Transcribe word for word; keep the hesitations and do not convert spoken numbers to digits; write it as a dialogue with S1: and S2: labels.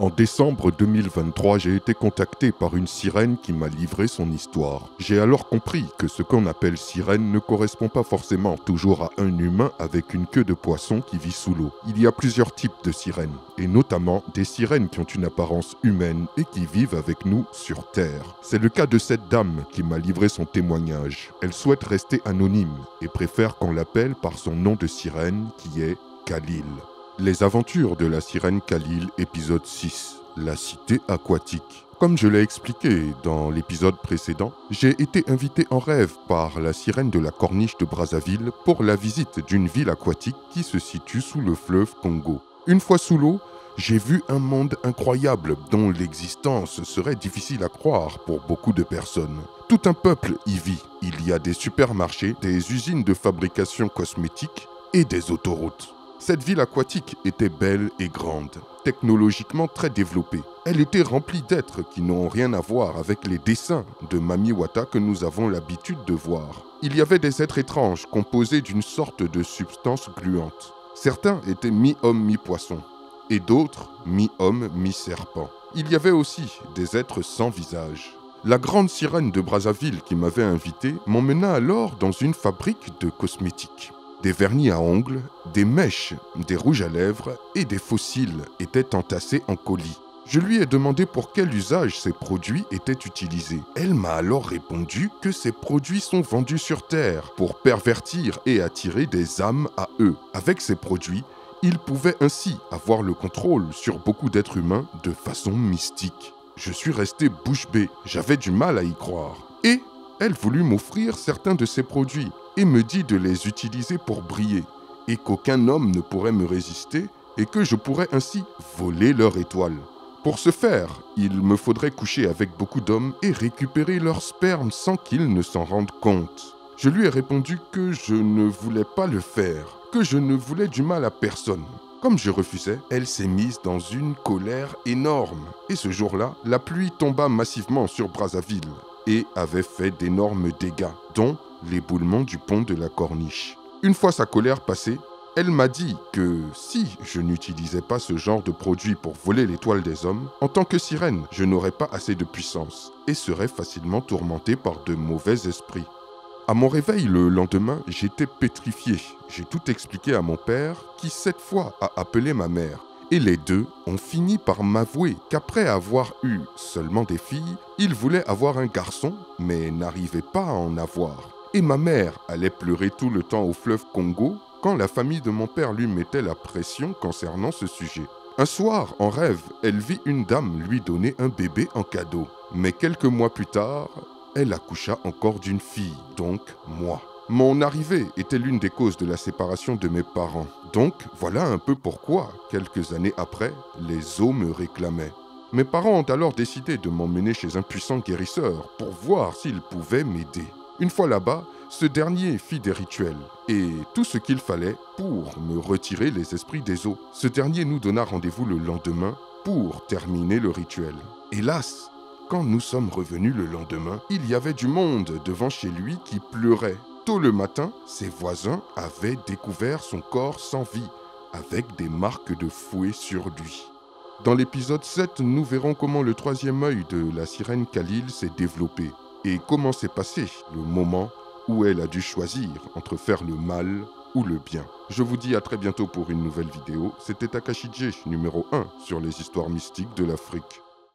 S1: En décembre deux mille vingt-trois, j'ai été contacté par une sirène qui m'a livré son histoire. J'ai alors compris que ce qu'on appelle sirène ne correspond pas forcément toujours à un humain avec une queue de poisson qui vit sous l'eau. Il y a plusieurs types de sirènes, et notamment des sirènes qui ont une apparence humaine et qui vivent avec nous sur Terre. C'est le cas de cette dame qui m'a livré son témoignage. Elle souhaite rester anonyme et préfère qu'on l'appelle par son nom de sirène qui est Khalil. Les aventures de la sirène Khalil, épisode six, la cité aquatique. Comme je l'ai expliqué dans l'épisode précédent, j'ai été invité en rêve par la sirène de la corniche de Brazzaville pour la visite d'une ville aquatique qui se situe sous le fleuve Congo. Une fois sous l'eau, j'ai vu un monde incroyable dont l'existence serait difficile à croire pour beaucoup de personnes. Tout un peuple y vit. Il y a des supermarchés, des usines de fabrication cosmétique et des autoroutes. Cette ville aquatique était belle et grande, technologiquement très développée. Elle était remplie d'êtres qui n'ont rien à voir avec les dessins de Mami Wata que nous avons l'habitude de voir. Il y avait des êtres étranges composés d'une sorte de substance gluante. Certains étaient mi-homme, mi-poisson, et d'autres mi-homme, mi-serpent. Il y avait aussi des êtres sans visage. La grande sirène de Brazzaville qui m'avait invité m'emmena alors dans une fabrique de cosmétiques. Des vernis à ongles, des mèches, des rouges à lèvres et des fossiles étaient entassés en colis. Je lui ai demandé pour quel usage ces produits étaient utilisés. Elle m'a alors répondu que ces produits sont vendus sur Terre pour pervertir et attirer des âmes à eux. Avec ces produits, ils pouvaient ainsi avoir le contrôle sur beaucoup d'êtres humains de façon mystique. Je suis resté bouche bée, j'avais du mal à y croire. Et elle voulut m'offrir certains de ces produits et me dit de les utiliser pour briller, et qu'aucun homme ne pourrait me résister, et que je pourrais ainsi voler leur étoile. Pour ce faire, il me faudrait coucher avec beaucoup d'hommes et récupérer leur sperme sans qu'ils ne s'en rendent compte. Je lui ai répondu que je ne voulais pas le faire, que je ne voulais du mal à personne. Comme je refusais, elle s'est mise dans une colère énorme. Et ce jour-là, la pluie tomba massivement sur Brazzaville et avait fait d'énormes dégâts, dont l'éboulement du pont de la corniche. Une fois sa colère passée, elle m'a dit que si je n'utilisais pas ce genre de produit pour voler l'étoile des hommes, en tant que sirène, je n'aurais pas assez de puissance et serais facilement tourmenté par de mauvais esprits. À mon réveil le lendemain, j'étais pétrifié. J'ai tout expliqué à mon père qui cette fois a appelé ma mère. Et les deux ont fini par m'avouer qu'après avoir eu seulement des filles, ils voulaient avoir un garçon, mais n'arrivaient pas à en avoir. Et ma mère allait pleurer tout le temps au fleuve Congo quand la famille de mon père lui mettait la pression concernant ce sujet. Un soir, en rêve, elle vit une dame lui donner un bébé en cadeau. Mais quelques mois plus tard, elle accoucha encore d'une fille, donc moi. Mon arrivée était l'une des causes de la séparation de mes parents. Donc, voilà un peu pourquoi, quelques années après, les os me réclamaient. Mes parents ont alors décidé de m'emmener chez un puissant guérisseur pour voir s'il pouvait m'aider. Une fois là-bas, ce dernier fit des rituels et tout ce qu'il fallait pour me retirer les esprits des os. Ce dernier nous donna rendez-vous le lendemain pour terminer le rituel. Hélas, quand nous sommes revenus le lendemain, il y avait du monde devant chez lui qui pleurait. Tôt le matin, ses voisins avaient découvert son corps sans vie, avec des marques de fouet sur lui. Dans l'épisode sept, nous verrons comment le troisième œil de la sirène Khalil s'est développé et comment s'est passé le moment où elle a dû choisir entre faire le mal ou le bien. Je vous dis à très bientôt pour une nouvelle vidéo. C'était Takashi J, numéro un sur les histoires mystiques de l'Afrique.